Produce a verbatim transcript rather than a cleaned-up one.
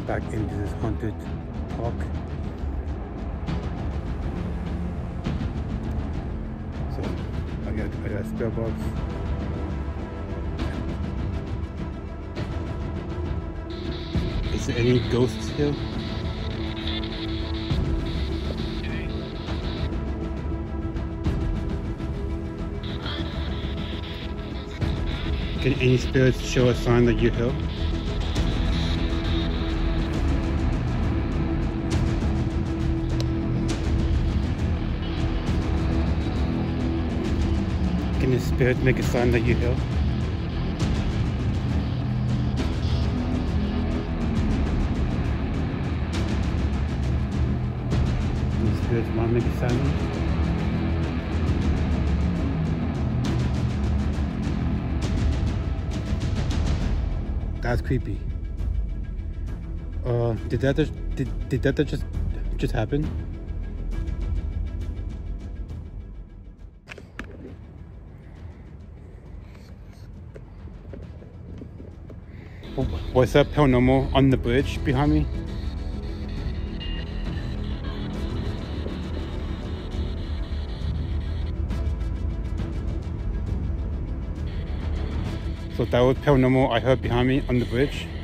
back into this haunted park. So I got, I got a spare box. Is there any ghosts here? Can any spirits show a sign that you're here? Can the spirit make a sign that you're here? Can the spirits want to make a sign? That's creepy. Uh, did that just, did, did that just just happen? What's that paranormal on the bridge behind me? So that was paranormal I heard behind me on the bridge.